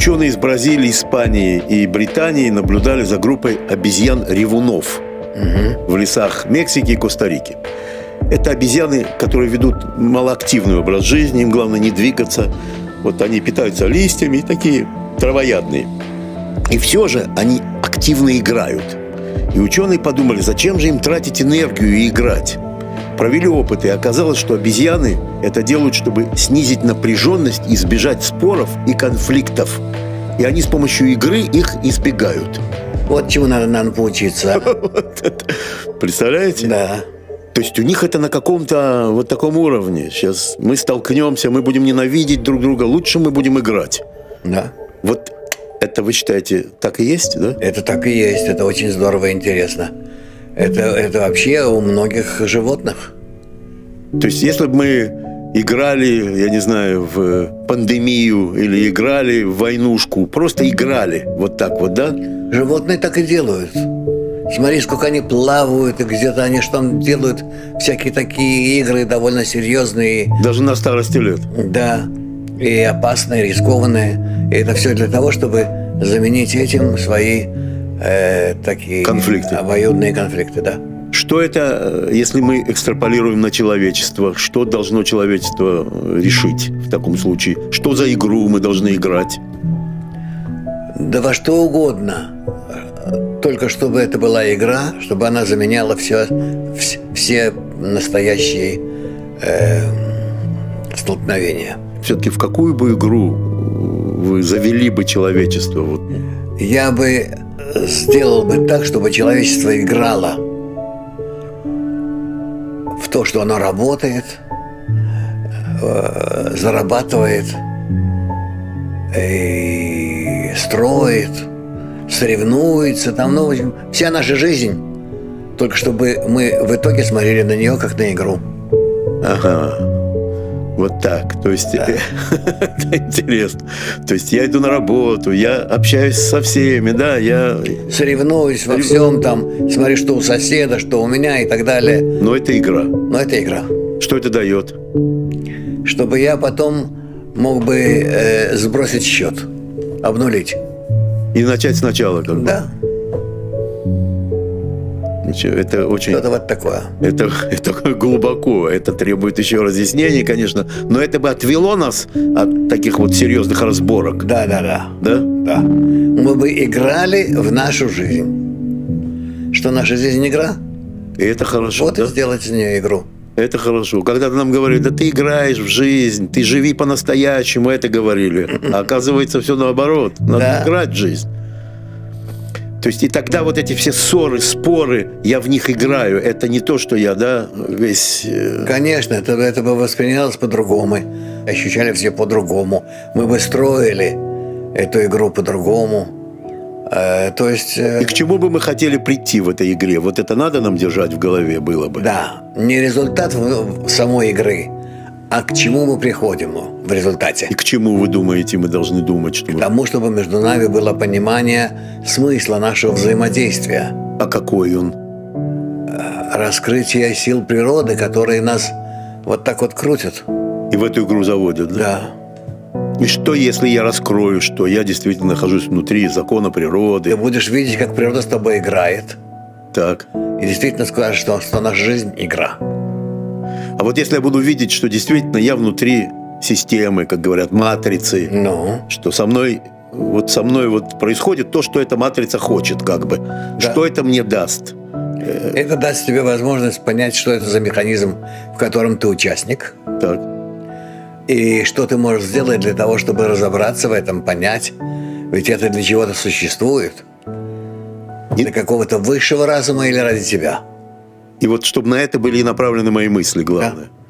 Ученые из Бразилии, Испании и Британии наблюдали за группой обезьян-ревунов в лесах Мексики и Коста-Рики. Это обезьяны, которые ведут малоактивный образ жизни, им главное не двигаться. Вот они питаются листьями, такие травоядные. И все же они активно играют. И ученые подумали, зачем же им тратить энергию и играть? Провели опыты, и оказалось, что обезьяны это делают, чтобы снизить напряженность, избежать споров и конфликтов. И они с помощью игры их избегают. Вот чему надо поучиться. Представляете? Да. То есть у них это на каком-то вот таком уровне. Сейчас мы столкнемся, мы будем ненавидеть друг друга, лучше мы будем играть. Да. Вот это, вы считаете, так и есть, да? Это так и есть, это очень здорово и интересно. Это вообще у многих животных. То есть если бы мы играли, я не знаю, в пандемию или играли в войнушку, просто играли вот так вот, да? Животные так и делают. Смотри, сколько они плавают, и где-то они что там делают, всякие такие игры довольно серьезные. Даже на старости лет. Да, и опасные, рискованные. И это все для того, чтобы заменить этим свои такие конфликты. Обоюдные конфликты, да. Что это, если мы экстраполируем на человечество? Что должно человечество решить в таком случае? Что за игру мы должны играть? Да во что угодно. Только чтобы это была игра, чтобы она заменяла все настоящие столкновения. Все-таки в какую бы игру вы завели бы человечество? Вот. Я бы сделал бы так, чтобы человечество играло в то, что оно работает, зарабатывает, и строит, соревнуется, там, ну, в общем, вся наша жизнь, только чтобы мы в итоге смотрели на нее как на игру. Ага, вот так, то есть, да. Это интересно, то есть я иду на работу, я общаюсь со всеми, да, я... Соревнуюсь во всем, там, смотри, что у соседа, что у меня и так далее. Но это игра. Но это игра. Что это дает? Чтобы я потом мог бы сбросить счет, обнулить. И начать сначала, как бы. Да. Это очень... Что-то вот такое. Это глубоко. Это требует еще разъяснений, конечно. Но это бы отвело нас от таких вот серьезных разборок. Да. Да? Да. Мы бы играли в нашу жизнь. Что наша жизнь игра? И это хорошо, вот да? И сделать из нее игру. Это хорошо. Когда-то нам говорили, да ты играешь в жизнь, ты живи по-настоящему, это говорили. А оказывается, все наоборот. Надо играть в жизнь. То есть и тогда вот эти все ссоры, споры, я в них играю. Это не то, что я, да, весь... Конечно, это бы воспринялось по-другому. Ощущали все по-другому. Мы бы строили эту игру по-другому. То есть... И к чему бы мы хотели прийти в этой игре? Вот это надо нам держать в голове было бы. Да. Не результат самой игры, а к чему мы приходим в результате. И к чему, вы думаете, мы должны думать? Что к тому, чтобы между нами было понимание смысла нашего взаимодействия. А какой он? Раскрытие сил природы, которые нас вот так вот крутят. И в эту игру заводят, да? Да. И что, если я раскрою, что я действительно нахожусь внутри закона природы? Ты будешь видеть, как природа с тобой играет. Так. И действительно скажешь, что наша жизнь – игра. А вот если я буду видеть, что действительно я внутри системы, как говорят, матрицы, что со мной вот происходит то, что эта матрица хочет, как бы. Да. Что это мне даст? Это даст тебе возможность понять, что это за механизм, в котором ты участник. Так. И что ты можешь сделать для того, чтобы разобраться в этом, понять. Ведь это для чего-то существует. Для какого-то высшего разума или ради тебя. И вот чтобы на это были направлены мои мысли, главное. Да.